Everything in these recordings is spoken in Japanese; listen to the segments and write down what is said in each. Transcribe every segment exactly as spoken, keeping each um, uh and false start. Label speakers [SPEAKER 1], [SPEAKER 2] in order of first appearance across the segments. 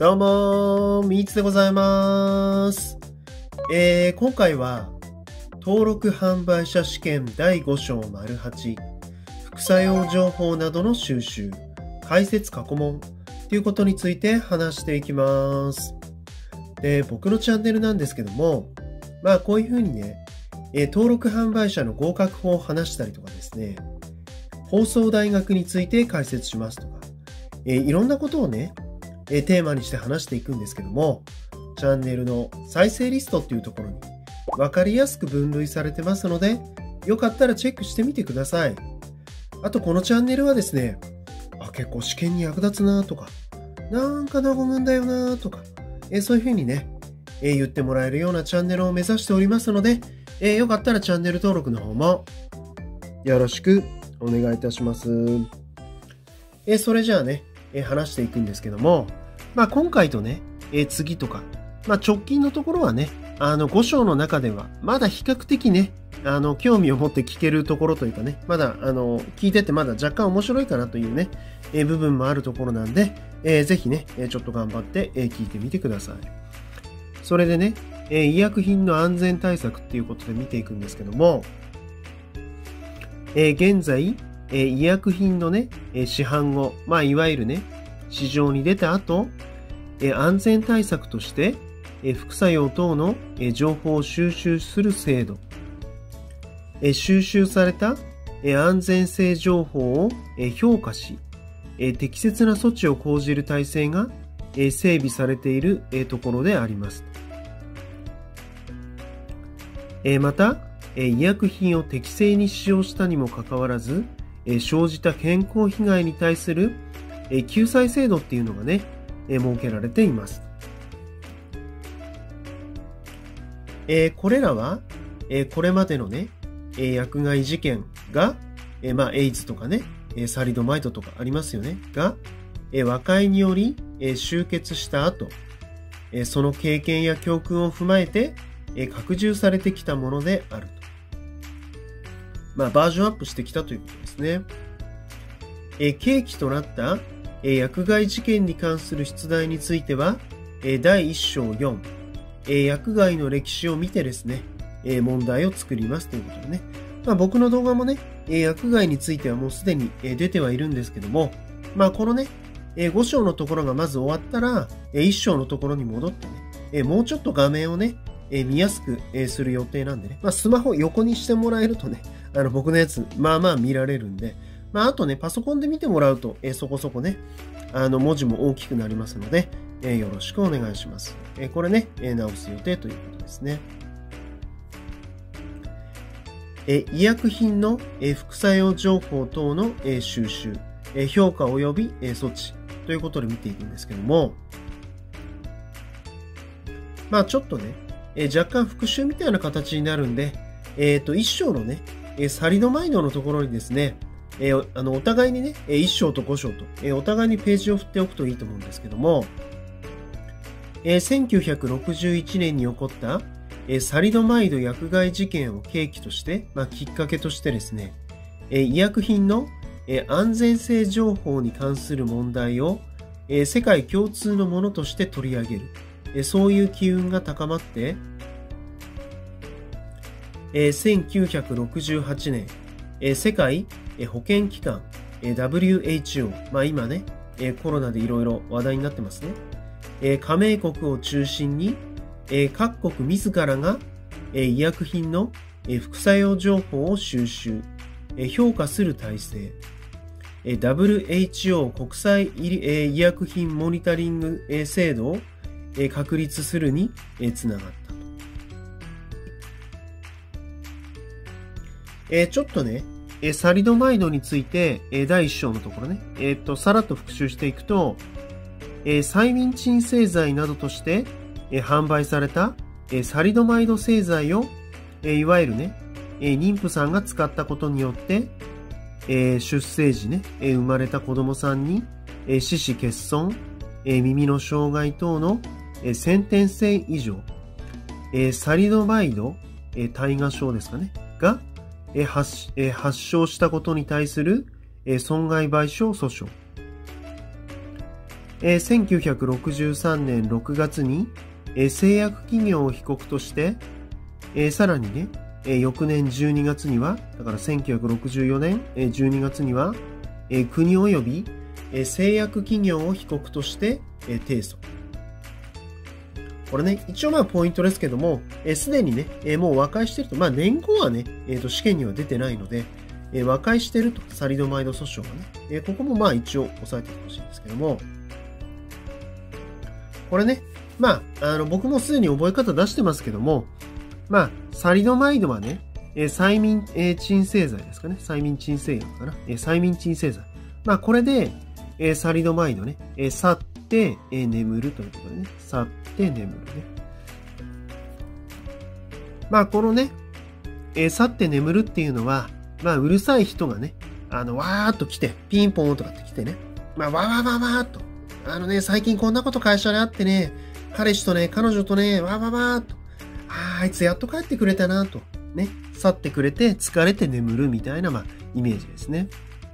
[SPEAKER 1] どうもー、みーつでございます。えー、今回は、登録販売者試験だいご章 ⑤ 副作用情報などの収集、解説過去問ということについて話していきます。で、僕のチャンネルなんですけども、まあこういうふうにね、えー、登録販売者の合格法を話したりとかですね、放送大学について解説しますとか、えー、いろんなことをね、えー、テーマにして話していくんですけども、チャンネルの再生リストっていうところに分かりやすく分類されてますので、よかったらチェックしてみてください。あとこのチャンネルはですね、あ、結構試験に役立つなとか、なんか和むんだよなとか、えー、そういうふうにね、えー、言ってもらえるようなチャンネルを目指しておりますので、えー、よかったらチャンネル登録の方もよろしくお願いいたします。えー、それじゃあね、えー、話していくんですけども、まあ今回とね、えー、次とか、まあ直近のところはね、あのご章の中ではまだ比較的ね、あの興味を持って聞けるところというかね、まだあの聞いててまだ若干面白いかなというね、えー、部分もあるところなんで、えー、ぜひね、ちょっと頑張って、えー、聞いてみてください。それでね、えー、医薬品の安全対策っていうことで見ていくんですけども、えー、現在、えー、医薬品のね、えー、市販後、まあいわゆるね、市場に出た後、えー、安全対策として、えー、副作用等の、えー、情報を収集する制度、えー、収集された、えー、安全性情報を、えー、評価し、えー、適切な措置を講じる体制が、えー、整備されている、えー、ところであります。えー、また、えー、医薬品を適正に使用したにもかかわらず、えー、生じた健康被害に対する、えー、救済制度っていうのがね、えー、設けられています。えー、これらは、えー、これまでのね、えー、薬害事件が、えー、まあ、エイズとかね、えー、サリドマイドとかありますよね。が、えー、和解により、えー、終結した後、えー、その経験や教訓を踏まえて、えー、拡充されてきたものであると。まあ、バージョンアップしてきたということですね。えー、契機となった、えー、薬害事件に関する出題については、えー、だいいち章よん、えー、薬害の歴史を見てですね、えー、問題を作りますということでね。まあ、僕の動画もね、えー、薬害についてはもうすでに、えー、出てはいるんですけども、まあ、このね、えー、ご章のところがまず終わったら、えー、いち章のところに戻ってね、えー、もうちょっと画面をね、えー、見やすく、えー、する予定なんでね、まあ、スマホ横にしてもらえるとね、あの僕のやつ、まあまあ見られるんで、まあ、あとね、パソコンで見てもらうと、えー、そこそこね、あの文字も大きくなりますので、えー、よろしくお願いします。えー、これね、えー、直す予定ということですね。えー、医薬品の、えー、副作用情報等の、えー、収集、えー、評価及び、えー、措置ということで見ていくんですけども、まあちょっとね、えー、若干復習みたいな形になるんで、えっと、いち章のね、えー、サリドマイドのところにですね、えー、あのお互いにね、いち章とご章と、えー、お互いにページを振っておくといいと思うんですけども、えー、せんきゅうひゃくろくじゅういちねんに起こった、えー、サリドマイド薬害事件を契機として、まあ、きっかけとしてですね、えー、医薬品の、えー、安全性情報に関する問題を、えー、世界共通のものとして取り上げる、えー、そういう機運が高まって、えー、せんきゅうひゃくろくじゅうはちねん、えー、世界保健機関、えー、ダブリューエイチオー、まあ今ね、えー、コロナでいろいろ話題になってますね。えー、加盟国を中心に、えー、各国自らが、えー、医薬品の、えー、副作用情報を収集、えー、評価する体制、えー、ダブリューエイチオー 国際医、えー、医薬品モニタリング、えー、制度を、えー、確立するに、えー、つながった。えー、ちょっとね、えー、サリドマイドについて、えー、だいいち章のところね、えー、っと、さらっと復習していくと、えー、催眠鎮静剤などとして、えー、販売された、えー、サリドマイド製剤を、えー、いわゆるね、えー、妊婦さんが使ったことによって、えー、出生時ね、えー、生まれた子供さんに、えー、四肢欠損、えー、耳の障害等の、えー、先天性異常、えー、サリドマイド、えー、大河症ですかね、が、発, 発症したことに対する損害賠償訴訟、 えー、せんきゅうひゃくろくじゅうさんねんろくがつに、えー、製薬企業を被告として、えー、さらにね、えー、翌年じゅうにがつには、だからせんきゅうひゃくろくじゅうよねん、えー、じゅうにがつには、えー、国及び、えー、製薬企業を被告として、えー、提訴。これね、一応まあポイントですけども、す、えー、でにね、えー、もう和解してると、まあ年後はね、えー、と試験には出てないので、えー、和解してると、サリドマイド訴訟がね、えー、ここもまあ一応押さえてほしいんですけども、これね、まあ、あの、僕もすでに覚え方出してますけども、まあ、サリドマイドはね、えー、催眠、えー、鎮静剤ですかね。催眠鎮静薬かな。えー、催眠鎮静剤。まあ、これで、えー、サリドマイドね、えー、去って、えー、眠るということでね。去って眠るね。まあ、このね、えー、去って眠るっていうのは、まあ、うるさい人がね、あの、わーっと来て、ピンポンとかって来てね、まあ、わーわーわーわーっと、あのね、最近こんなこと会社であってね、彼氏とね、彼女とね、わーわーわーっと、ああ、あいつやっと帰ってくれたなと、ね、去ってくれて疲れて眠るみたいな、まあ、イメージですね。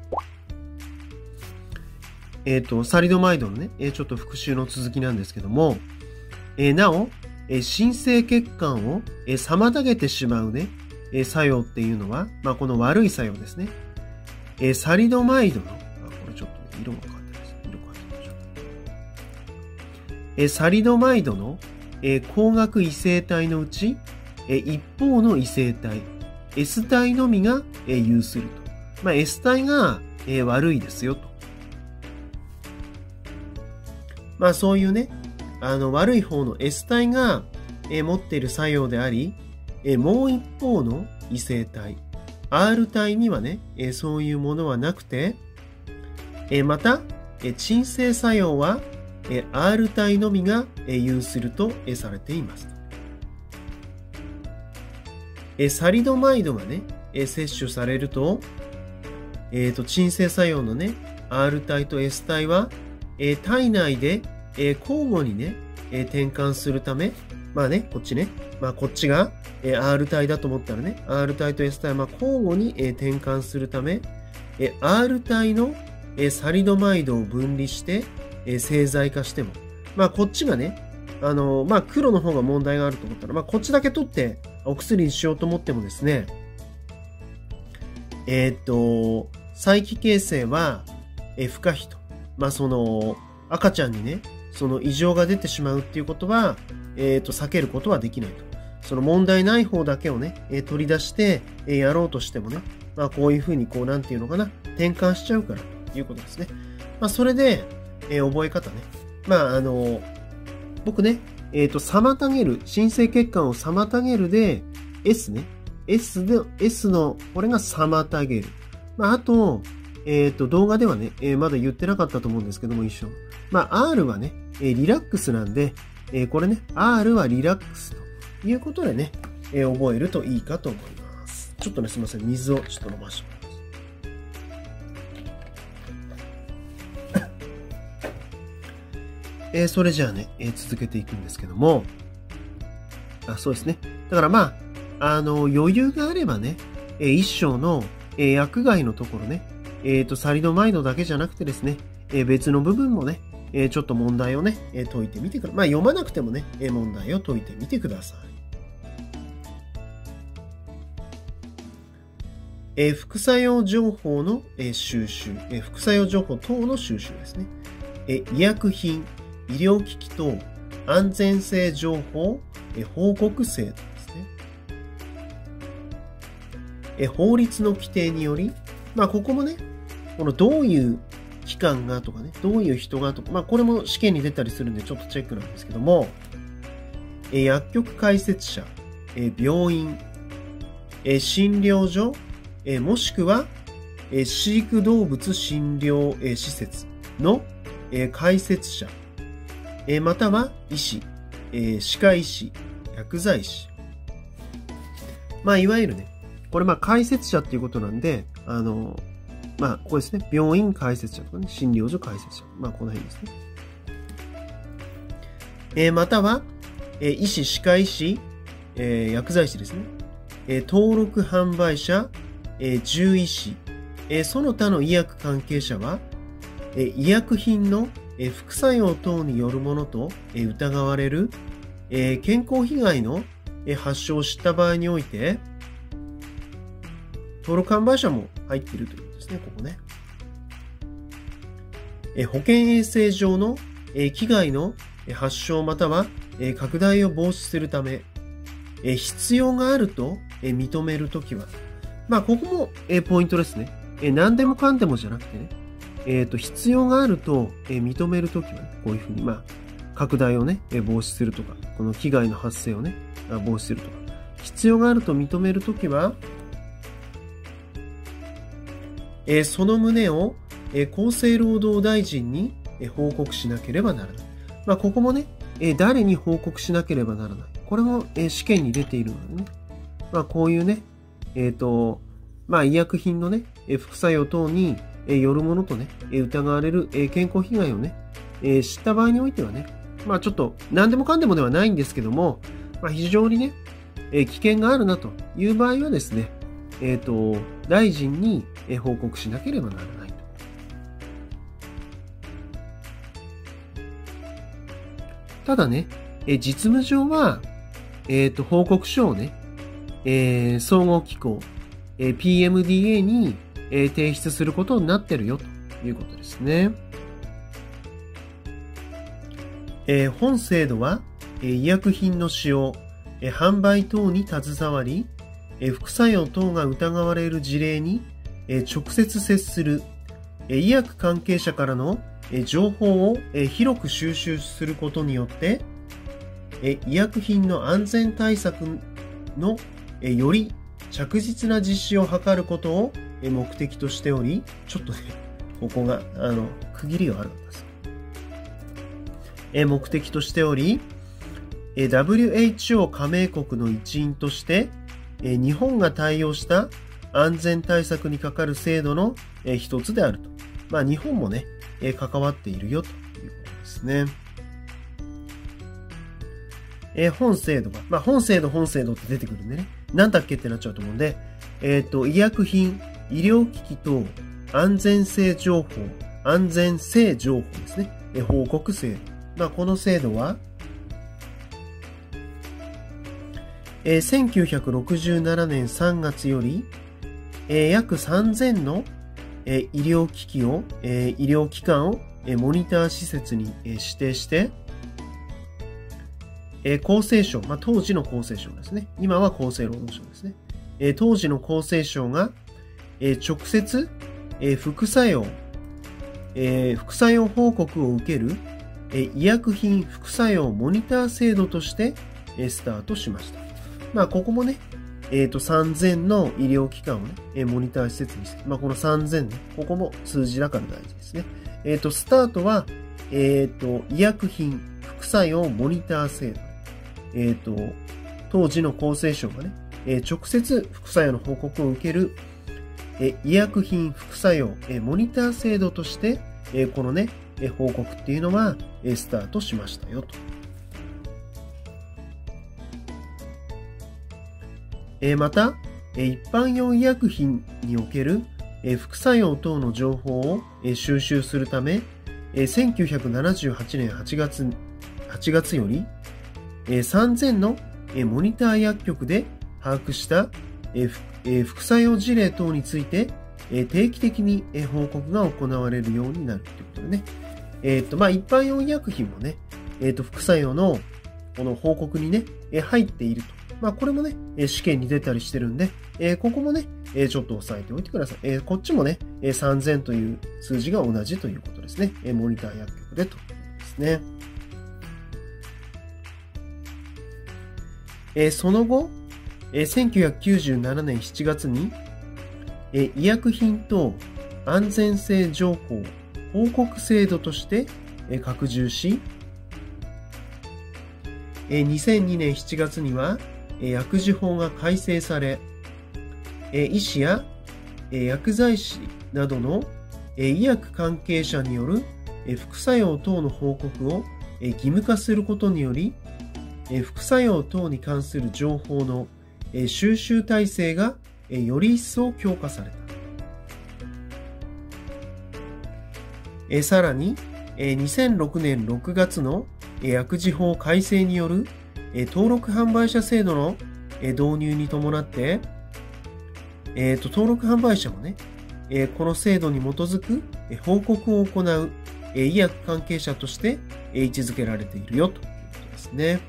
[SPEAKER 1] えっと、サリドマイドのね、ちょっと復習の続きなんですけども、えー、なお、えー、新生血管を、えー、妨げてしまうね、えー、作用っていうのは、まあ、この悪い作用ですね。えー、サリドマイドの、あ、これちょっと色が変わってます。色変わってましょう。えー、サリドマイドの、えー、光学異性体のうち、えー、一方の異性体、S 体のみが、えー、有すると。まあ、S 体が、えー、悪いですよと。まあ、そういうね、あの、悪い方の S 体が、えー、持っている作用であり、えー、もう一方の異性体、R 体にはね、えー、そういうものはなくて、えー、また、えー、鎮静作用は、えー、R 体のみが、えー、有すると、えー、されています。えー、サリドマイドがね、えー、摂取されると、えっと、鎮静作用のね、R 体と S 体は、えー、体内で、えー、交互にね、えー、転換するため、まあね、こっちね、まあこっちが、えー、R 体だと思ったらね、R 体と S 体はまあ交互に、えー、転換するため、えー、R 体の、えー、サリドマイドを分離して、えー、製剤化しても、まあこっちがね、あのー、まあ黒の方が問題があると思ったら、まあこっちだけ取ってお薬にしようと思ってもですね、えー、っと、再帰形成は、えー、不可避と。まあその、赤ちゃんにね、その異常が出てしまうっていうことは、えっと、避けることはできないと。その問題ない方だけをね、えー、取り出して、えー、やろうとしてもね、まあこういうふうにこう、なんていうのかな、転換しちゃうからということですね。まあそれで、えー、覚え方ね。まああの、僕ね、えっと、妨げる、新生血管を妨げるで、S ね。S で、S の、これが妨げる。まああと、えっと、動画ではね、えー、まだ言ってなかったと思うんですけども、一緒。まあ、R はね、えー、リラックスなんで、えー、これね、R はリラックスということでね、えー、覚えるといいかと思います。ちょっとね、すみません。水をちょっと飲ませてもらいます。えー、それじゃあね、えー、続けていくんですけども、あ、そうですね。だからまあ、あの、余裕があればね、えー、一章の、えー、薬害のところね、えっと、サリドマイドだけじゃなくてですね、えー、別の部分もね、えー、ちょっと問題をね、えー、解いてみてください。まあ、読まなくてもね、えー、問題を解いてみてください。えー、副作用情報の、えー、収集、えー、副作用情報等の収集ですね。えー、医薬品、医療機器等、安全性情報、えー、報告制度ですね。えー、法律の規定により、まあ、ここもね、このどういう機関がとかね、どういう人がとか、まあ、これも試験に出たりするんでちょっとチェックなんですけども、え薬局開設者、え病院、え診療所、えもしくは、え飼育動物診療、え施設の、え開設者、えまたは医師、え歯科医師、薬剤師。まあ、いわゆるね、これまあ開設者っていうことなんで、あの、まあ、ここですね。病院開設者とかね、診療所開設者。まあ、この辺ですね。えー、または、えー、医師、歯科医師、えー、薬剤師ですね。えー、登録販売者、えー、獣医師、えー、その他の医薬関係者は、えー、医薬品の、 え副作用等によるものとえ疑われるえ健康被害のえ発症を知った場合において、登録販売者も入っているということですね、ここね。え保健衛生上のえ危害の発症またはえ拡大を防止するため、え必要があるとえ認めるときは、まあ、ここもえポイントですね。え何でもかんでもじゃなくてね、えっと、必要があるとえ認めるときはね、こういうふうに、まあ、拡大をね、え防止するとか、この危害の発生をね、防止するとか、必要があると認めるときは、えその旨をえ厚生労働大臣にえ報告しなければならない。まあ、ここもね、え誰に報告しなければならない。これもえ試験に出ているのでね。まあ、こういうね、えっと、まあ、医薬品のね、え副作用等にえよるものとね、え疑われるえ健康被害をね、え知った場合においてはね、まあ、ちょっと何でもかんでもではないんですけども、まあ、非常にね、え危険があるなという場合はですね、えっと、大臣に報告しなければならないと。ただね、え実務上は、えっと、報告書をね、えー、総合機構、えー、ピーエムディーエー に、えー、提出することになってるよということですね。えー、本制度は、えー、医薬品の使用、えー、販売等に携わり、えー、副作用等が疑われる事例に、えー、直接接する、えー、医薬関係者からの、えー、情報を、えー、広く収集することによって、えー、医薬品の安全対策のえより着実な実施を図ることを目的としており、ちょっとね、ここが、あの、区切りが悪かったです。え目的としており、え ダブリューエイチオー 加盟国の一員として、え日本が対応した安全対策に係る制度のえ一つであると。まあ、日本もね、え関わっているよということですね。え本制度が、まあ、本制度、本制度って出てくるんでね、なんだっけってなっちゃうと思うんで、えっと、医薬品、医療機器等安全性情報、安全性情報ですね。え報告制度。まあ、この制度は、えー、せんきゅうひゃくろくじゅうななねんさんがつより、えー、約さんぜんの、えー、医療機器を、えー、医療機関を、えー、モニター施設に、えー、指定して、えー、厚生省、まあ、当時の厚生省ですね。今は厚生労働省ですね。えー、当時の厚生省が、えー、直接、えー、副作用、えー、副作用報告を受ける、えー、医薬品副作用モニター制度として、えー、スタートしました。まあ、ここもね、えっと、さんぜんの医療機関をね、えー、モニター施設にして、まあ、このさんぜんね、ここも数字だから大事ですね。えっと、スタートは、えっと、医薬品副作用モニター制度。えっと、当時の厚生省がね、えー、直接副作用の報告を受ける、えー、医薬品副作用、えー、モニター制度として、えー、このね、えー、報告っていうのは、えー、スタートしましたよと。えー、また、えー、一般用医薬品における、えー、副作用等の情報を、えー、収集するため、えー、せんきゅうひゃくななじゅうはちねんはちがつ、はちがつより、さんぜんのモニター薬局で把握した副作用事例等について定期的に報告が行われるようになるということでね。えっと、まあ、一般用医薬品もね、えっと、副作用のこの報告にね、入っていると。まあ、これもね、試験に出たりしてるんで、ここもね、ちょっと押さえておいてください。こっちもね、さんぜんという数字が同じということですね。モニター薬局でということですね。その後、せんきゅうひゃくきゅうじゅうななねんしちがつに、医薬品等安全性情報報告制度として拡充し、にせんにねんしちがつには薬事法が改正され、医師や薬剤師などの医薬関係者による副作用等の報告を義務化することにより、副作用等に関する情報の収集体制がより一層強化された。さらに、 にせんろくねんろくがつの薬事法改正による登録販売者制度の導入に伴って、えーと、登録販売者もね、この制度に基づく報告を行う医薬関係者として位置づけられているよということですね。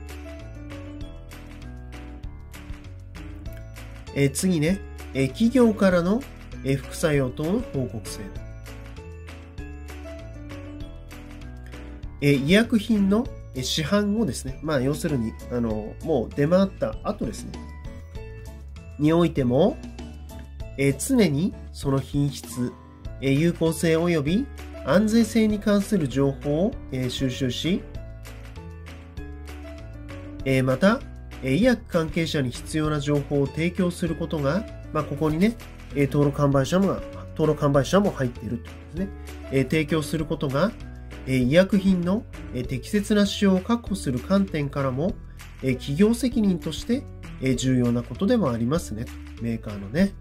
[SPEAKER 1] えー、次ね、えー、企業からの、えー、副作用等の報告制度。えー、医薬品の、えー、市販後ですね。まあ、要するに、あの、もう出回った後ですね。においても、えー、常にその品質、えー、有効性及び安全性に関する情報を、えー、収集し、えー、また、医薬関係者に必要な情報を提供することが、まあ、ここにね、登録販売者も、登録販売者も入っているということですね。提供することが、医薬品の適切な使用を確保する観点からも、企業責任として重要なことでもありますね。メーカーのね。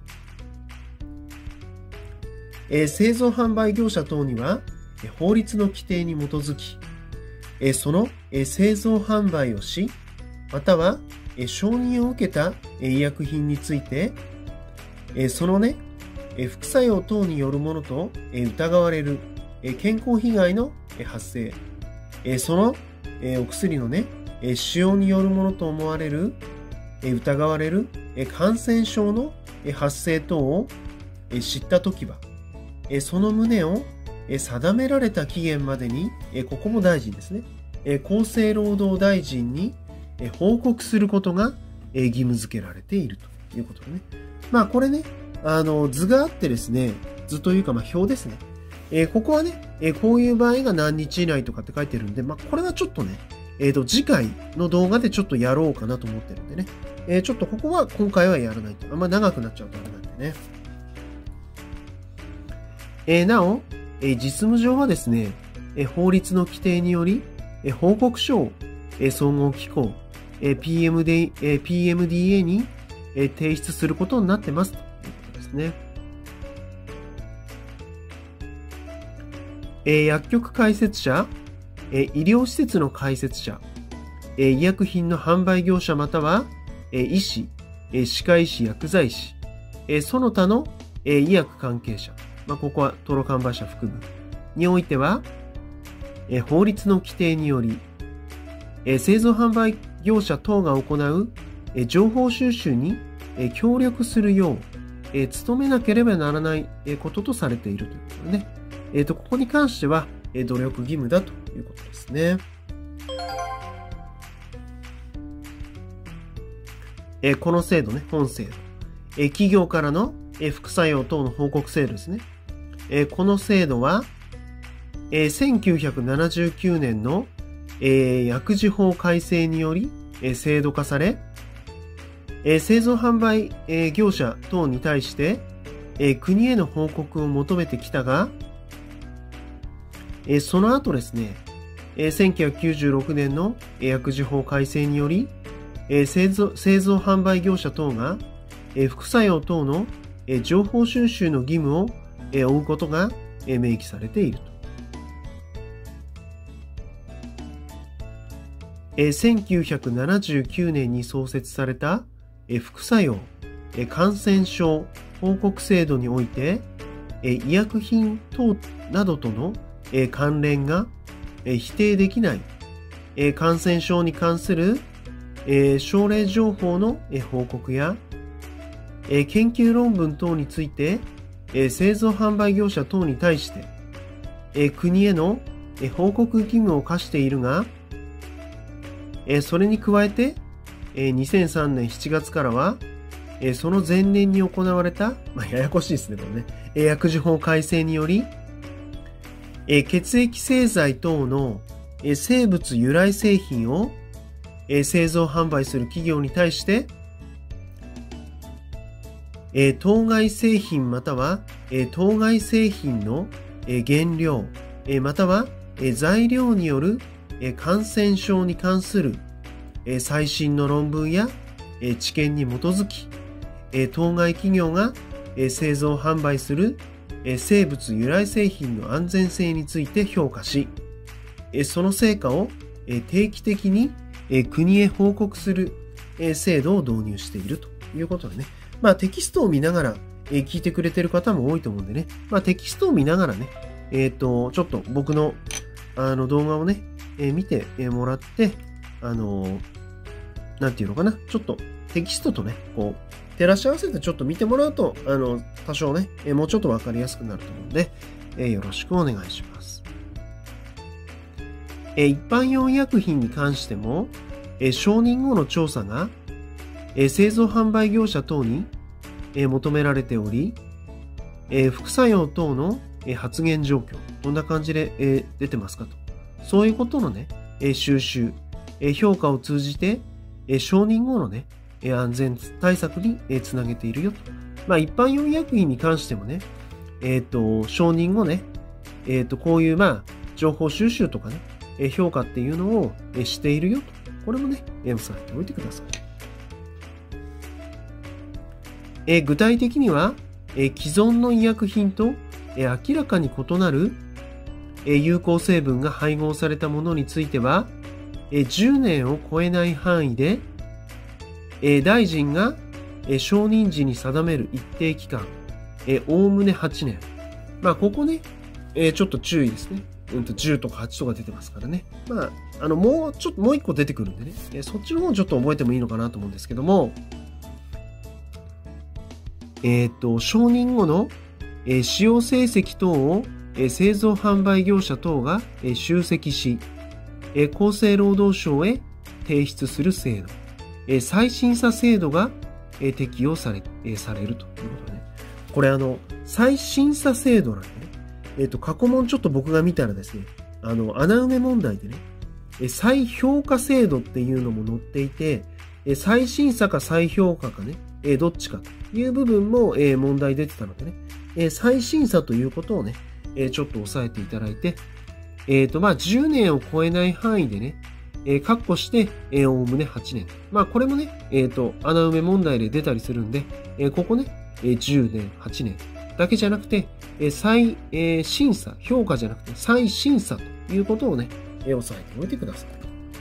[SPEAKER 1] 製造販売業者等には、法律の規定に基づき、その製造販売をし、または、承認を受けた医薬品について、そのね、副作用等によるものと疑われる健康被害の発生、そのお薬のね、使用によるものと思われる、疑われる感染症の発生等を知ったときは、その旨を定められた期限までに、ここも大臣ですね、厚生労働大臣に報告することが義務付けられているということでね。まあこれね、あの図があってですね、図というかまあ表ですね。えー、ここはね、えー、こういう場合が何日以内とかって書いてるんで、まあこれはちょっとね、えっと次回の動画でちょっとやろうかなと思ってるんでね。えー、ちょっとここは今回はやらないと。あんま長くなっちゃうとあれなんでね。えー、なお、えー、実務上はですね、えー、法律の規定により、えー、報告書を、えー、総合機構、ピーエムディー、ピーエムディーエー に提出することになってますということですね。薬局開設者、医療施設の開設者、医薬品の販売業者または医師、歯科医師、薬剤師、その他の医薬関係者、まあ、ここは登録販売者含むにおいては、法律の規定により、製造販売業者等が行う情報収集に協力するよう努めなければならないこととされているということでね。えっと、ここに関しては努力義務だということですね。この制度ね、本制度。企業からの副作用等の報告制度ですね。この制度はせんきゅうひゃくななじゅうきゅうねんのえー、薬事法改正により、えー、制度化され、えー、製造販売、えー、業者等に対して、えー、国への報告を求めてきたが、えー、その後ですね、えー、せんきゅうひゃくきゅうじゅうろくねんの薬事法改正により、えー、製造、製造販売業者等が、えー、副作用等の、えー、情報収集の義務を、えー、負うことが、えー、明記されていると。せんきゅうひゃくななじゅうきゅうねんに創設された副作用感染症報告制度において医薬品等などとの関連が否定できない感染症に関する症例情報の報告や研究論文等について製造販売業者等に対して国への報告義務を課しているが、それに加えて、にせんさんねんしちがつからは、その前年に行われた、まあ、ややこしいですね、これね。薬事法改正により、血液製剤等の生物由来製品を製造販売する企業に対して、当該製品または当該製品の原料、または材料による感染症に関する最新の論文や知見に基づき、当該企業が製造販売するえ生物由来製品の安全性について評価し、えその成果をえ定期的にえ国へ報告するえ制度を導入しているということでね。まあテキストを見ながらえ聞いてくれてる方も多いと思うんでね。まあテキストを見ながらね、えっと、ちょっと僕のあの動画をね、え見てもらって、あの、なんていうのかな。ちょっとテキストとね、こう、照らし合わせてちょっと見てもらうと、あの、多少ね、えもうちょっとわかりやすくなると思うので、えよろしくお願いします。え一般用医薬品に関しても、え承認後の調査が、え製造販売業者等に、え求められており、え副作用等の、え発現状況、どんな感じで、え出てますかと。そういうことのね、え収集、え評価を通じて、え承認後のね、え安全対策に、えつなげているよと。まあ一般用医薬品に関してもね、えっと、承認後ね、えっと、こういうまあ、情報収集とかね、え評価っていうのを、えしているよと。これもね、押さえておいてください。え具体的には、え既存の医薬品と、え明らかに異なる、え有効成分が配合されたものについては、えじゅうねんを超えない範囲で、え大臣が、え承認時に定める一定期間、えおおむねはちねん。まあ、ここね、えちょっと注意ですね。うんとじゅうとかはちとか出てますからね。まあ、あの、もうちょっと、もう一個出てくるんでね。えそっちの方ちょっと覚えてもいいのかなと思うんですけども、えっと、承認後の、え使用成績等を、え製造販売業者等が、え集積し、え厚生労働省へ提出する制度、え再審査制度が、え適用され、えされるということね。これあの、再審査制度なんでね。えっと、過去問ちょっと僕が見たらですね、あの、穴埋め問題でね、え再評価制度っていうのも載っていて、え再審査か再評価かね、えどっちかという部分も、え問題出てたのでね、え再審査ということをね、えちょっと押さえていただいて、えっと、まあ、じゅうねんを超えない範囲でね、えー、括弧して、えー、おおむねはちねん。まあ、これもね、えっと、穴埋め問題で出たりするんで、えー、ここね、えー、じゅうねん、はちねんだけじゃなくて、えー、再、えー、審査、評価じゃなくて、再審査ということをね、えー、押さえておいてください。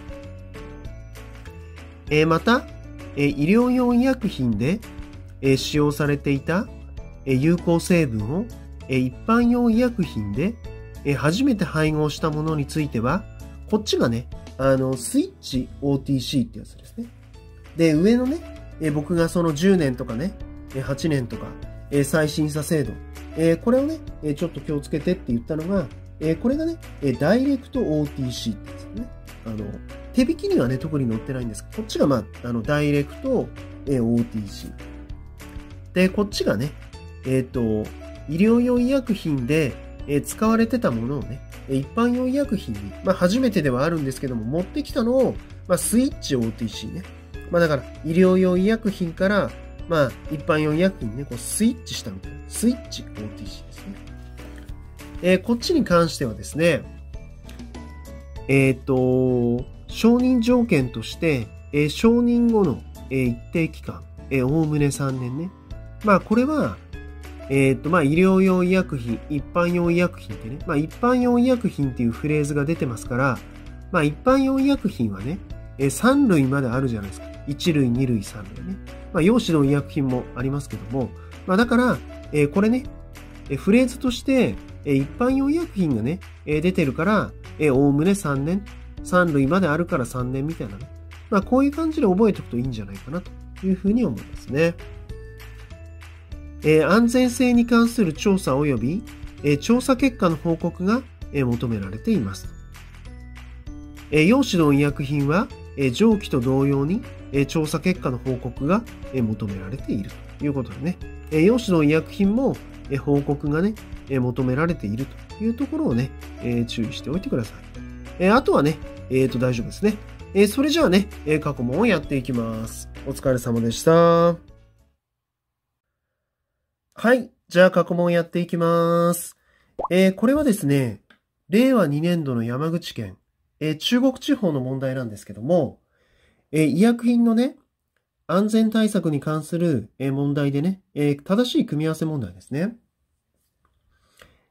[SPEAKER 1] えー、また、えー、医療用医薬品で、えー、使用されていた、えー、有効成分を、えー、一般用医薬品で、えー、初めて配合したものについては、こっちがね、あの、スイッチ オーティーシー ってやつですね。で、上のね、え僕がそのじゅうねんとかね、はちねんとか、え再審査制度、えこれをね、えちょっと気をつけてって言ったのが、えこれがね、えダイレクト オーティーシー ってやつね。あの、手引きにはね、特に載ってないんですけど、こっちがまあ、あの、ダイレクト、え オーティーシー。で、こっちがね、えっと、医療用医薬品で、え使われてたものをね、一般用医薬品に、まあ初めてではあるんですけども、持ってきたのを、まあスイッチ オーティーシー ね。まあだから、医療用医薬品から、まあ一般用医薬品にね、こうスイッチしたみたいな。スイッチ オーティーシー ですね。えー、こっちに関してはですね、えっと、承認条件として、えー、承認後の、えー、一定期間、えー、おおむねさんねんね。まあこれは、えっと、まあ、医療用医薬品、一般用医薬品ってね、まあ、一般用医薬品っていうフレーズが出てますから、まあ、一般用医薬品はね、えさん類まであるじゃないですか。いち類、に類、さん類ね。まあ、用紙の医薬品もありますけども、まあ、だから、えー、これね、えー、フレーズとして、えー、一般用医薬品がね、えー、出てるから、えー、おおむねさんねん、さん類まであるからさんねんみたいなね。まあ、こういう感じで覚えておくといいんじゃないかなというふうに思いますね。えー、安全性に関する調査及び、えー、調査結果の報告が、えー、求められています。えー、用紙の医薬品は、えー、上記と同様に、えー、調査結果の報告が、えー、求められているということでね、えー、用紙の医薬品も、えー、報告がね、えー、求められているというところをね、えー、注意しておいてください。えー、あとはね、えーと、大丈夫ですね。えー、それじゃあね、えー、過去問をやっていきます。お疲れ様でした。はい。じゃあ過去問やっていきます。えー、これはですね、れいわにねんどの山口県、えー、中国地方の問題なんですけども、えー、医薬品のね、安全対策に関する、えー、問題でね、えー、正しい組み合わせ問題ですね。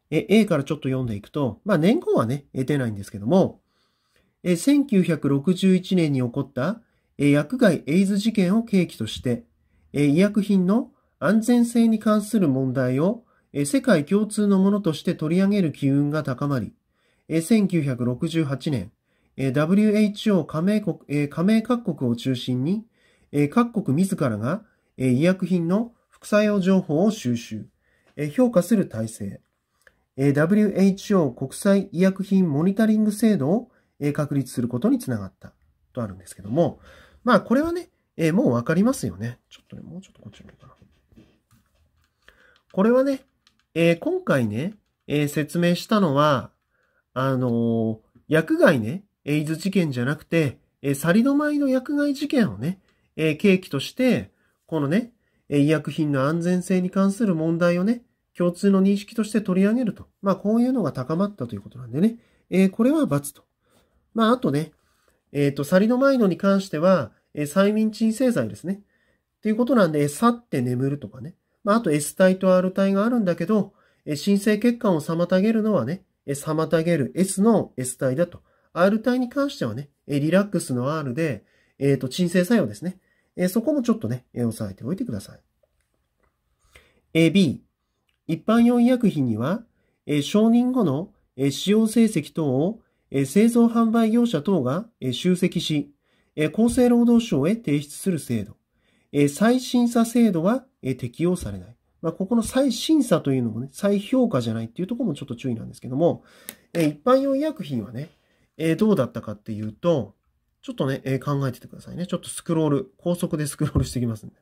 [SPEAKER 1] え A からちょっと読んでいくと、まあ年号はね、出ないんですけども、えせんきゅうひゃくろくじゅういちねんに起こったえ薬害エイズ事件を契機として、え医薬品の安全性に関する問題をえ世界共通のものとして取り上げる機運が高まり、えせんきゅうひゃくろくじゅうはちねん、え ダブリューエイチオー 加盟国、え加盟各国を中心に、え各国自らがえ医薬品の副作用情報を収集、え評価する体制、え ダブリューエイチオー 国際医薬品モニタリング制度をえ確立することにつながったとあるんですけども、まあこれはね、えもうわかりますよね。ちょっとね、もうちょっとこっちの方かな。これはね、えー、今回ね、えー、説明したのは、あのー、薬害ね、エイズ事件じゃなくて、えー、サリドマイド薬害事件をね、えー、契機として、このね、医薬品の安全性に関する問題をね、共通の認識として取り上げると。まあ、こういうのが高まったということなんでね、えー、これは×と。まあ、あとね、えっと、サリドマイドに関しては、えー、催眠鎮静剤ですね。っていうことなんで、去って眠るとかね。まあ、あと S 体と R 体があるんだけど、新生血管を妨げるのはね、妨げる S の S 体だと。R 体に関してはね、リラックスの R で、えっと、鎮静作用ですね。そこもちょっとね、押さえておいてください。B、一般用医薬品には、承認後の使用成績等を製造販売業者等が集積し、厚生労働省へ提出する制度。再審査制度は適用されない。まあ、ここの再審査というのもね、再評価じゃないっていうところもちょっと注意なんですけども、一般用医薬品はね、どうだったかっていうと、ちょっとね、考えててくださいね。ちょっとスクロール、高速でスクロールしていきますんでね。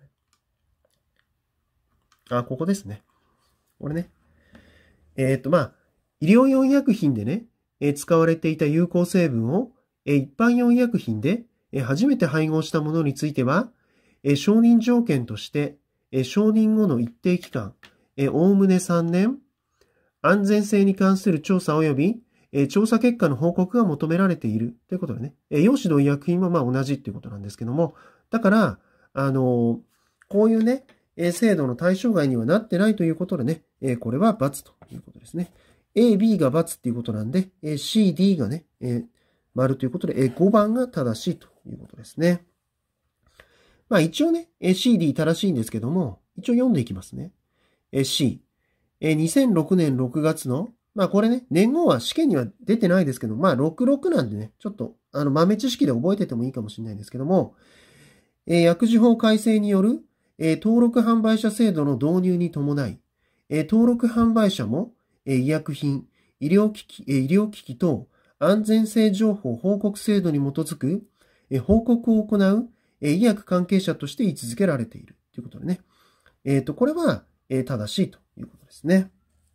[SPEAKER 1] あ、ここですね。これね。えっと、まあ、医療用医薬品でね、使われていた有効成分を一般用医薬品で初めて配合したものについては、承認条件として、承認後の一定期間、おおむねさんねん、安全性に関する調査及び、調査結果の報告が求められているということでね、用紙の医薬品もまあ同じということなんですけども、だから、あの、こういうね、制度の対象外にはなってないということでね、これは×ということですね。A、B が×っていうことなんで、C、D がね、丸ということで、ごばんが正しいということですね。まあ一応ね、シーディー 正しいんですけども、一応読んでいきますね。C。にせんろくねんろくがつの、まあこれね、年号は試験には出てないですけど、まあろくじゅうろくなんでね、ちょっとあの豆知識で覚えててもいいかもしれないんですけども、薬事法改正による登録販売者制度の導入に伴い、登録販売者も医薬品、医療機器、医療機器等安全性情報報告制度に基づく報告を行う医薬関係者として位置づけられているということでね。えっと、これは正しいということですね。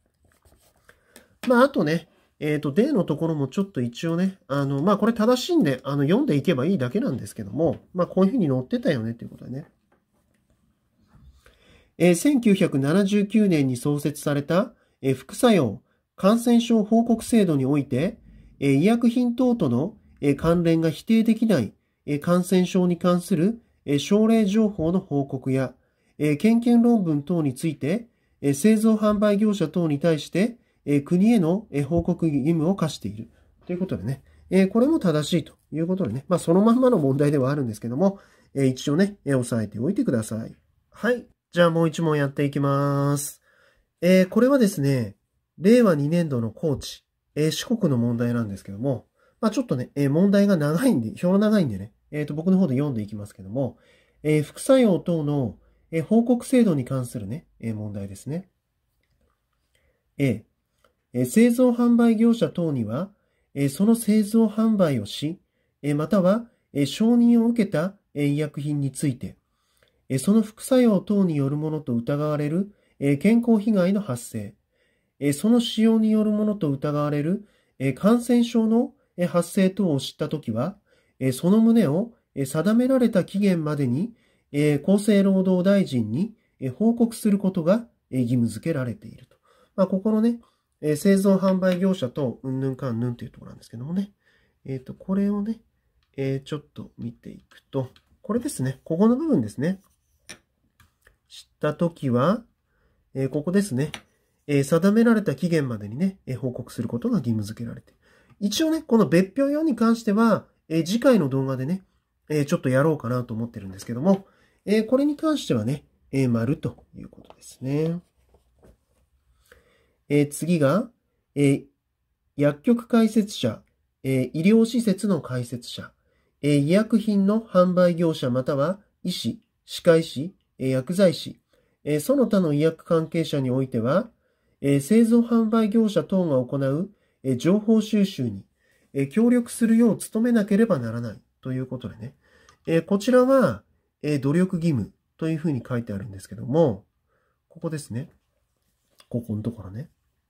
[SPEAKER 1] まあ、あとね、えっと、D のところもちょっと一応ね、あの、まあ、これ正しいんで、あの、読んでいけばいいだけなんですけども、まあ、こういうふうに載ってたよねということでね。えー、せんきゅうひゃくななじゅうきゅうねんに創設された、えー、副作用感染症報告制度において、えー、医薬品等との、えー、関連が否定できない感染症に関する症例情報の報告や研究論文等について製造販売業者等に対して国への報告義務を課しているということでね、これも正しいということでね、まあそのまんまの問題ではあるんですけども、一応ね、押さえておいてください。はい。じゃあもう一問やっていきます。えー、これはですね、れいわにねんどの高知、えー、四国の問題なんですけども、まあちょっとね、えー、問題が長いんで、表長いんでね、えっと、僕の方で読んでいきますけども、えー、副作用等の、えー、報告制度に関するね、えー、問題ですね。A、えー、製造販売業者等には、えー、その製造販売をし、えー、または、えー、承認を受けた、えー、医薬品について、えー、その副作用等によるものと疑われる、えー、健康被害の発生、えー、その使用によるものと疑われる、えー、感染症の発生等を知ったときは、その旨を定められた期限までに厚生労働大臣に報告することが義務付けられていると。まあ、ここのね、製造販売業者とうんぬんかんぬんというところなんですけどもね。えっと、これをね、ちょっと見ていくと、これですね。ここの部分ですね。知ったときは、ここですね。 えー、定められた期限までにね、えー、報告することが義務付けられて。一応ね、この別表よんに関しては、えー、次回の動画でね、えー、ちょっとやろうかなと思ってるんですけども、えー、これに関してはね、えー、丸ということですね。えー、次が、えー、薬局開設者、えー、医療施設の開設者、えー、医薬品の販売業者または医師、歯科医師、えー、薬剤師、えー、その他の医薬関係者においては、えー、製造販売業者等が行う、えー、情報収集に、えー、協力するよう努めなければならないということでね、えー、こちらは、えー、努力義務というふうに書いてあるんですけども、ここですね。ここのところね。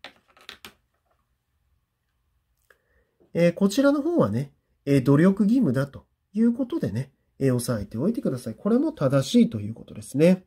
[SPEAKER 1] えー、こちらの方はね、えー、努力義務だということでね、えー、押さえておいてください。これも正しいということですね。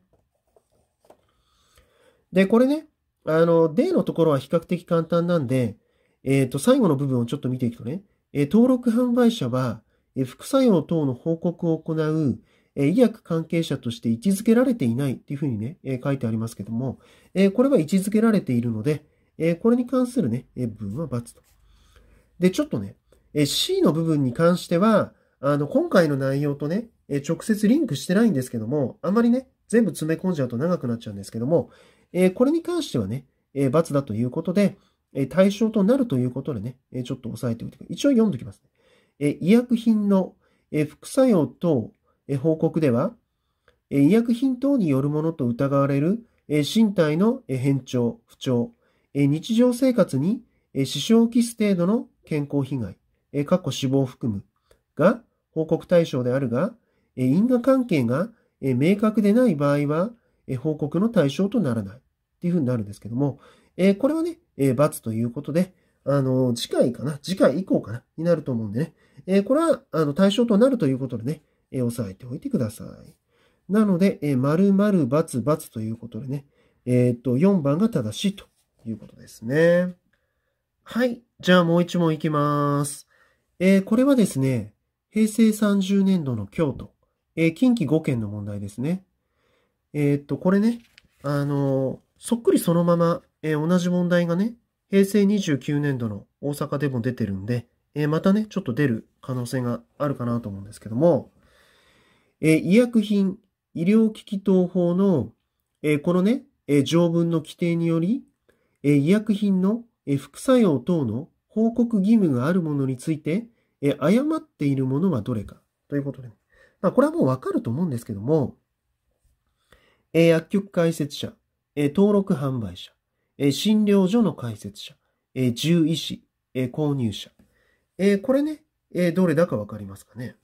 [SPEAKER 1] で、これね、あの、例のところは比較的簡単なんで、えっと、最後の部分をちょっと見ていくとね、えー、登録販売者は、えー、副作用等の報告を行う、えー、医薬関係者として位置づけられていないっていうふうにね、えー、書いてありますけども、えー、これは位置づけられているので、えー、これに関するね、えー、部分は×と。で、ちょっとね、C の部分に関しては、あの、今回の内容とね、直接リンクしてないんですけども、あまりね、全部詰め込んじゃうと長くなっちゃうんですけども、これに関してはね、×だということで、対象となるということでね、ちょっと押さえておいてください。一応読んでおきますね。医薬品の副作用等報告では、医薬品等によるものと疑われる身体の変調、不調、日常生活に支障をきす程度の健康被害、過去死亡を含むが報告対象であるが、因果関係が明確でない場合は報告の対象とならないっていうふうになるんですけども、これはね、×ということで、あの、次回かな、次回以降かな、になると思うんでね、これはあの対象となるということでね、押さえておいてください。なので、〇〇××ということでね、えっと、よんばんが正しいということですね。はい。じゃあもう一問いきます。えー、これはですね、平成さんじゅうねんどの京都、えー、近畿ごけんの問題ですね。えー、っと、これね、あのー、そっくりそのまま、えー、同じ問題がね、平成にじゅうきゅうねんどの大阪でも出てるんで、えー、またね、ちょっと出る可能性があるかなと思うんですけども、えー、医薬品、医療機器等法の、えー、このね、えー、条文の規定により、えー、医薬品の副作用等の報告義務があるものについて、え誤っているものはどれかということで、まあ、これはもうわかると思うんですけども、え薬局開設者、え登録販売者、え診療所の開設者、え獣医師、え購入者、えこれね、えどれだかわかりますかね。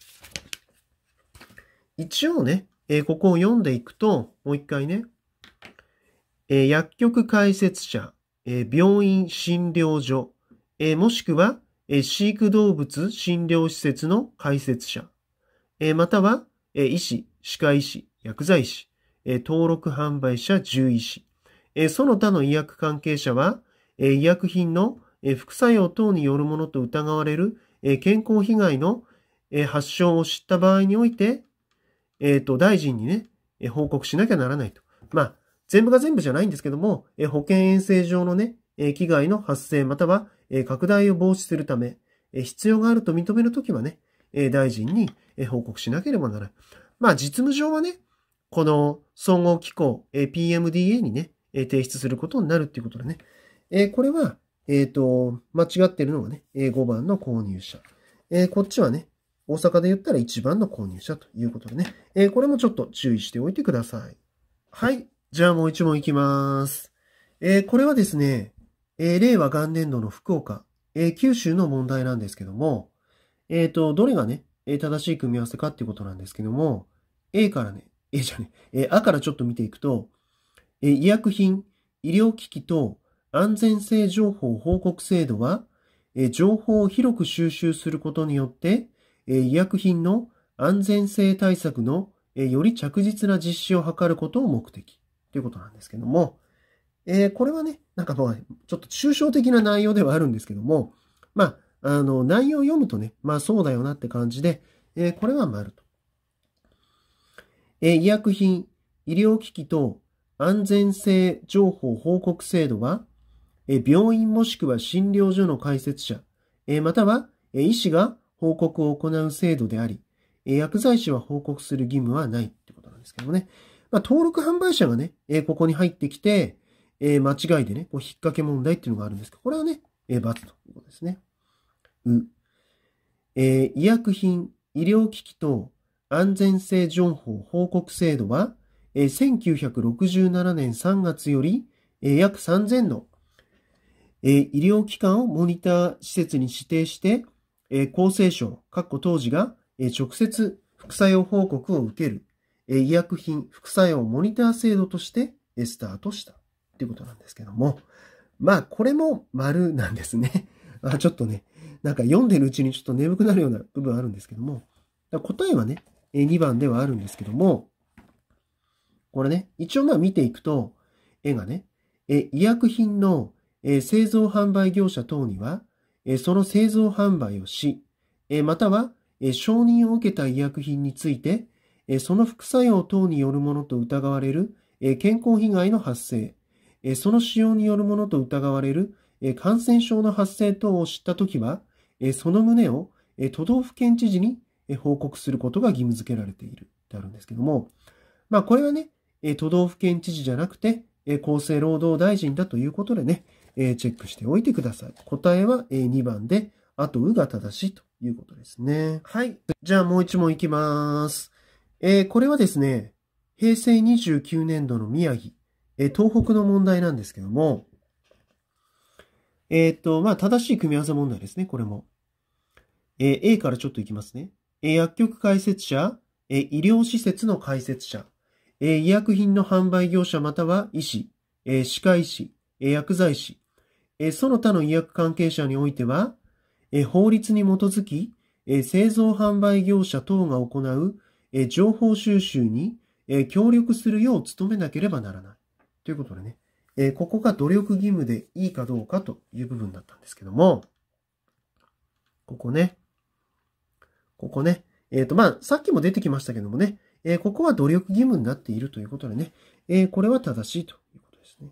[SPEAKER 1] 一応ね、えここを読んでいくと、もう一回ね、え薬局開設者、え病院診療所、えもしくは、え飼育動物診療施設の開設者、えまたは、え医師、歯科医師、薬剤師、え登録販売者、獣医師、えその他の医薬関係者は、え医薬品の、え副作用等によるものと疑われる、え健康被害の、え発症を知った場合において、えっと、大臣にね、え報告しなきゃならないと。まあ、全部が全部じゃないんですけども、え保健衛生上のね、え危害の発生または、え拡大を防止するため、え必要があると認めるときはね、え大臣に、え報告しなければならない。まあ、実務上はね、この総合機構、え ピーエムディーエー にね、え提出することになるっていうことでね。えこれは、えっと、間違ってるのがね、ごばんの購入者。えこっちはね、大阪で言ったらいちばんの購入者ということでね。えー、これもちょっと注意しておいてください。はい。じゃあもう一問いきます。えー、これはですね、えー、令和元年度の福岡、えー、九州の問題なんですけども、えっと、どれがね、正しい組み合わせかっていうことなんですけども、A からね、A じゃね、えー、A からちょっと見ていくと、えー、医薬品、医療機器等安全性情報報告制度は、えー、情報を広く収集することによって、医薬品の安全性対策のより着実な実施を図ることを目的ということなんですけども、えー、これはね、なんかまあ、ちょっと抽象的な内容ではあるんですけども、まあ、あの、内容を読むとね、まあそうだよなって感じで、えー、これは丸と。えー、医薬品、医療機器等安全性情報報告制度は、 え病院もしくは診療所の開設者、えまたはえ医師が報告を行う制度であり、え薬剤師は報告する義務はないってことなんですけどもね。まあ、登録販売者がね、えここに入ってきて、え間違いでね、こう引っ掛け問題っていうのがあるんですけど、これはね、え×ということですね。う、えー、医薬品、医療機器等安全性情報報告制度は、えー、せんきゅうひゃくろくじゅうななねんさんがつより、えー、約さんぜんの、えー、医療機関をモニター施設に指定して、えー、厚生省、当時が、えー、直接副作用報告を受ける、えー、医薬品副作用モニター制度として、えー、スタートしたということなんですけども、まあこれも丸なんですね。あ、ちょっとね、なんか読んでるうちにちょっと眠くなるような部分あるんですけども、答えはね、にばんではあるんですけども、これね、一応まあ見ていくと、絵がね、医薬品の製造販売業者等には、その製造販売をし、または承認を受けた医薬品について、その副作用等によるものと疑われる健康被害の発生、その使用によるものと疑われる感染症の発生等を知ったときは、その旨を都道府県知事に報告することが義務付けられているってあるんですけども、まあこれはね、都道府県知事じゃなくて厚生労働大臣だということでね、チェックしておいてください。答えはにばんで、あとうが正しいということですね。はい。じゃあもう一問いきます。えー、これはですね、へいせいにじゅうきゅうねんどの宮城、東北の問題なんですけども、えっと、まあ、正しい組み合わせ問題ですね、これも。えー、A からちょっといきますね。えー、薬局開設者、えー、医療施設の開設者、えー、医薬品の販売業者または医師、えー、歯科医師、えー、薬剤師、えー、その他の医薬関係者においては、えー、法律に基づき、えー、製造販売業者等が行う、えー、情報収集に、えー、協力するよう努めなければならない。ということでね。えー、ここが努力義務でいいかどうかという部分だったんですけども、ここね、ここね、えっと、まあ、さっきも出てきましたけどもね、えー、ここは努力義務になっているということでね、えー、これは正しいということですね。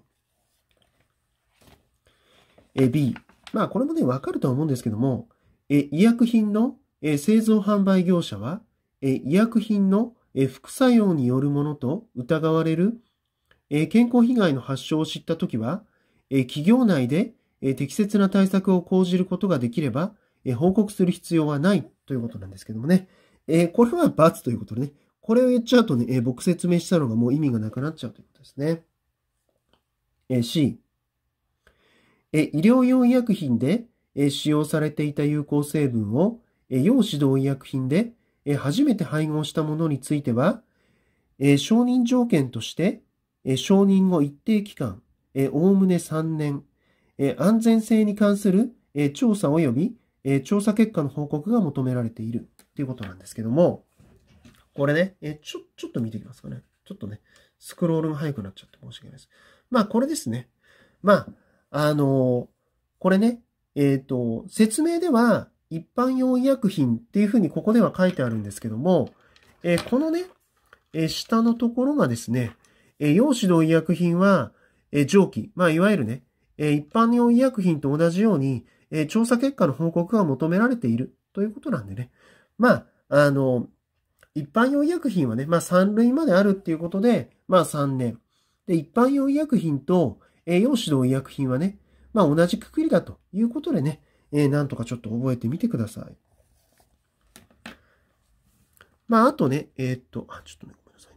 [SPEAKER 1] えー、B。まあ、これもね、わかるとは思うんですけども、えー、医薬品の、えー、製造販売業者は、えー、医薬品の、えー、副作用によるものと疑われる健康被害の発症を知ったときは、企業内で適切な対策を講じることができれば、報告する必要はないということなんですけどもね。これは×ということでね。これを言っちゃうとね、僕説明したのがもう意味がなくなっちゃうということですね。C。医療用医薬品で使用されていた有効成分を要指導医薬品で初めて配合したものについては、承認条件として、承認後一定期間、おおむねさんねん、安全性に関する調査及び調査結果の報告が求められているということなんですけども、これね、ちょ、ちょっと見ていきますかね。ちょっとね、スクロールが速くなっちゃって申し訳ないです。まあ、これですね。まあ、あの、これね、えっと、説明では一般用医薬品っていうふうにここでは書いてあるんですけども、このね、下のところがですね、要指導医薬品は、上記、まあ、いわゆるね、一般用医薬品と同じように、調査結果の報告が求められているということなんでね。まあ、あの、一般用医薬品はね、まあ、さん類まであるっていうことで、まあ、さんねん。で、一般用医薬品と、要指導医薬品はね、まあ、同じくくりだということでね、なんとかちょっと覚えてみてください。まあ、あとね、えー、っと、あ、ちょっとね、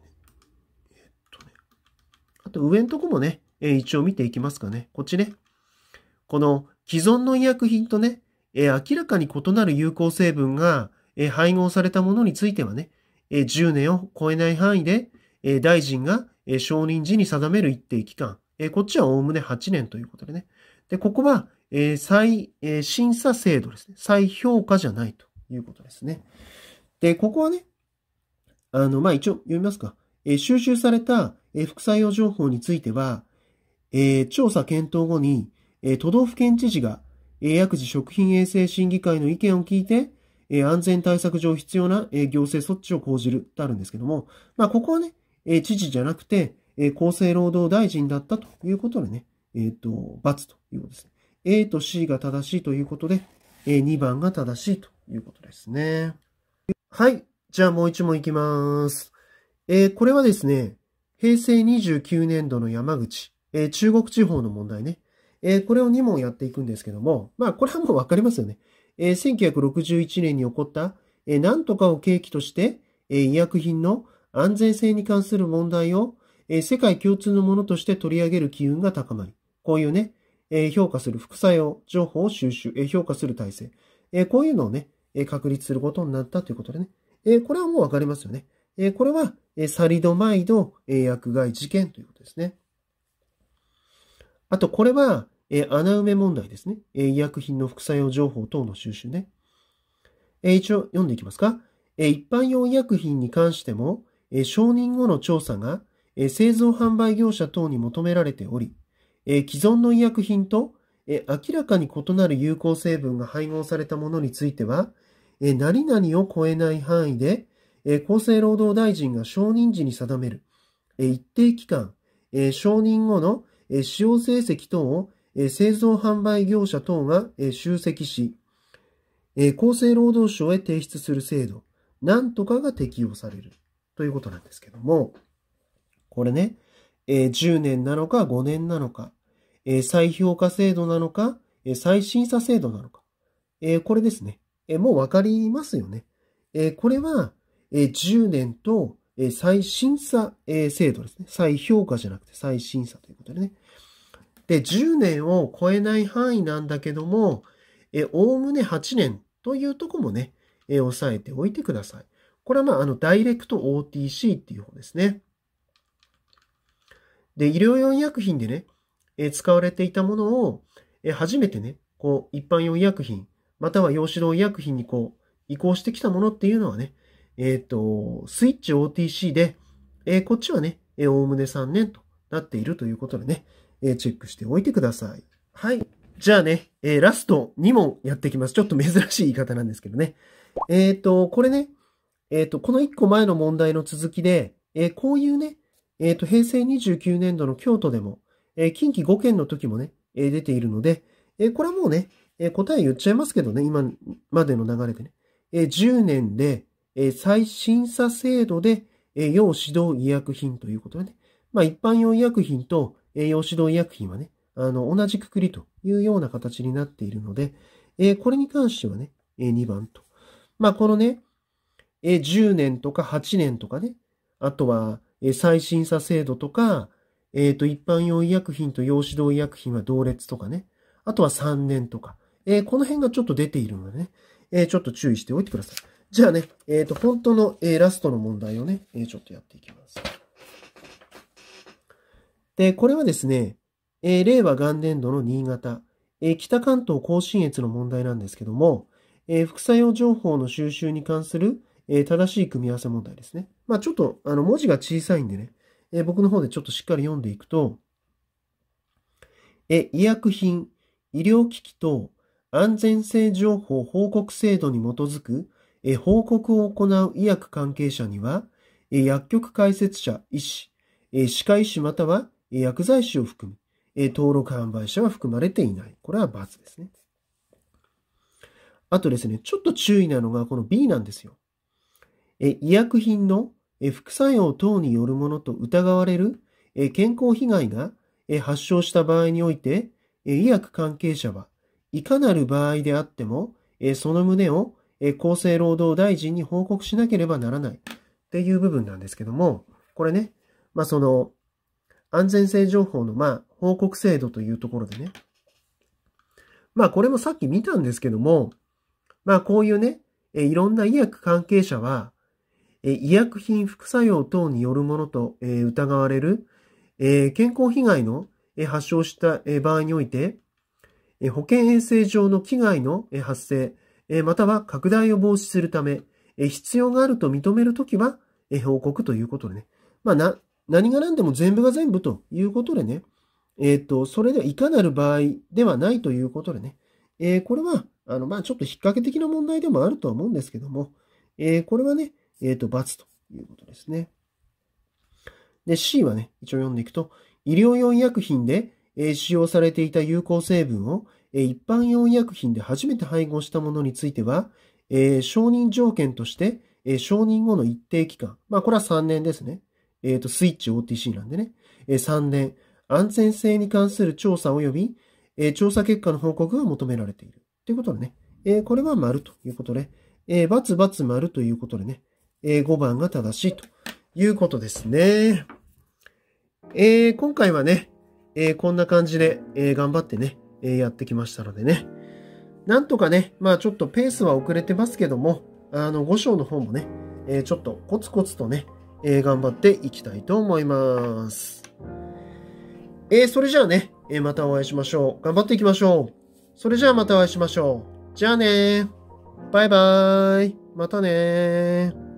[SPEAKER 1] あと上のとこもね、えー、一応見ていきますかね。こっちね。この既存の医薬品とね、えー、明らかに異なる有効成分が、えー、配合されたものについてはね、えー、じゅうねんを超えない範囲で、えー、大臣が、えー、承認時に定める一定期間。えー、こっちはおおむねはちねんということでね。で、ここは、えー、再、えー、審査制度ですね。再評価じゃないということですね。で、ここはね、あの、まあ、一応読みますか。えー、収集された副作用情報については、えー、調査検討後に、えー、都道府県知事が、えー、薬事食品衛生審議会の意見を聞いて、えー、安全対策上必要な、えー、行政措置を講じるとあるんですけども、まあ、ここはね、えー、知事じゃなくて、えー、厚生労働大臣だったということでね、 えっと、×ということですね。A と C が正しいということで、えー、にばんが正しいということですね。はい。じゃあもう一問いきます。えー、これはですね、へいせいにじゅうきゅうねんどの山口、えー、中国地方の問題ね。えー、これをに問やっていくんですけども、まあ、これはもうわかりますよね。えー、せんきゅうひゃくろくじゅういちねんに起こった、えー、なんとかを契機として、えー、医薬品の安全性に関する問題を、えー、世界共通のものとして取り上げる機運が高まり、こういうね、えー、評価する副作用情報を収集、えー、評価する体制、えー、こういうのをね、えー、確立することになったということでね。えー、これはもうわかりますよね。えー、これは、えー、サリドマイド、えー、薬害事件ということですね。あと、これは、えー、穴埋め問題ですね。えー、医薬品の副作用情報等の収集ね。えー、一応読んでいきますか。えー、一般用医薬品に関しても、えー、承認後の調査が、えー、製造販売業者等に求められており、えー、既存の医薬品と、えー、明らかに異なる有効成分が配合されたものについては、えー、何々を超えない範囲で、えー、厚生労働大臣が承認時に定める、えー、一定期間、えー、承認後の、えー、使用成績等を、えー、製造販売業者等が、えー、集積し、えー、厚生労働省へ提出する制度、なんとかが適用されるということなんですけども、これね、えー、じゅうねんなのかごねんなのか、えー、再評価制度なのか、えー、再審査制度なのか、えー、これですね、えー、もうわかりますよね。えー、これは、えー、じゅうねんと、えー、再審査、えー、制度ですね。再評価じゃなくて再審査ということでね。で、じゅうねんを超えない範囲なんだけども、えー、おおむねはちねんというとこもね、えー、押さえておいてください。これはまあ、あの、ダイレクト オーティーシー っていう方ですね。で、医療用医薬品でね、えー、使われていたものを、えー、初めてね、こう、一般用医薬品、または用指導医薬品にこう、移行してきたものっていうのはね、えっと、スイッチ オーティーシー で、えー、こっちはね、えー、おおむねさんねんとなっているということでね、えー、チェックしておいてください。はい。じゃあね、えー、ラストに問やっていきます。ちょっと珍しい言い方なんですけどね。えっと、これね、えっと、このいっこまえの問題の続きで、えー、こういうね、えっと、へいせいにじゅうきゅうねんどの京都でも、えー、近畿ごけんの時もね、えー、出ているので、えー、これはもうね、えー、答え言っちゃいますけどね、今までの流れでね。えー、じゅうねんで、えー、再審査制度で、えー、要指導医薬品ということでね。まあ、一般用医薬品と、えー、要指導医薬品はね、あの、同じくくりというような形になっているので、えー、これに関してはね、えー、にばんと。まあ、このね、えー、じゅうねんとかはちねんとかね、あとは、えー、再審査制度とか、えっと、一般用医薬品と要指導医薬品は同列とかね、あとはさんねんとか、えー、この辺がちょっと出ているのでね、えー、ちょっと注意しておいてください。じゃあね、えっと、本当の、えー、ラストの問題をね、えー、ちょっとやっていきます。で、これはですね、えー、令和元年度の新潟、えー、北関東甲信越の問題なんですけども、えー、副作用情報の収集に関する、えー、正しい組み合わせ問題ですね。まあちょっとあの文字が小さいんでね、えー、僕の方でちょっとしっかり読んでいくと、えー、医薬品、医療機器等安全性情報報告制度に基づく、えー、報告を行う医薬関係者には、えー、薬局開設者、医師、えー、歯科医師または薬剤師を含む、えー、登録販売者は含まれていない。これは×ですね。あとですね、ちょっと注意なのがこの ビー なんですよ。え医薬品の副作用等によるものと疑われる健康被害が発症した場合において、医薬関係者はいかなる場合であっても、その旨を厚生労働大臣に報告しなければならないっていう部分なんですけども、これね、まあその安全性情報のまあ報告制度というところでね、まあこれもさっき見たんですけども、まあこういうね、いろんな医薬関係者は、医薬品副作用等によるものと疑われる健康被害の発症した場合において、保健衛生上の危害の発生、または拡大を防止するため、必要があると認めるときは報告ということでね。まあな、何が何でも全部が全部ということでね、えっと、それでいかなる場合ではないということでね、えー、これは、あの、まあちょっと引っ掛け的な問題でもあるとは思うんですけども、えー、これはね、えっと、×ということですね。で、C はね、一応読んでいくと、医療用医薬品で、 えー使用されていた有効成分を、えー一般用医薬品で初めて配合したものについては、えー承認条件として、えー承認後の一定期間、まあこれはさんねんですね。えっと、スイッチ オーティーシー なんでね、えーさんねん、安全性に関する調査及び、えー調査結果の報告が求められている。ということでね、えーこれは丸ということで、えー、××丸ということでね、えーごばんが正しいということですね。えー今回はね、えーこんな感じで、えー頑張ってね、えーやってきましたのでね。なんとかね、まあちょっとペースは遅れてますけども、あの、ご章の方もね、えーちょっとコツコツとね、えー頑張っていきたいと思います。えーそれじゃあね、えーまたお会いしましょう。頑張っていきましょう。それじゃあまたお会いしましょう。じゃあねー。バイバーイ。またねー。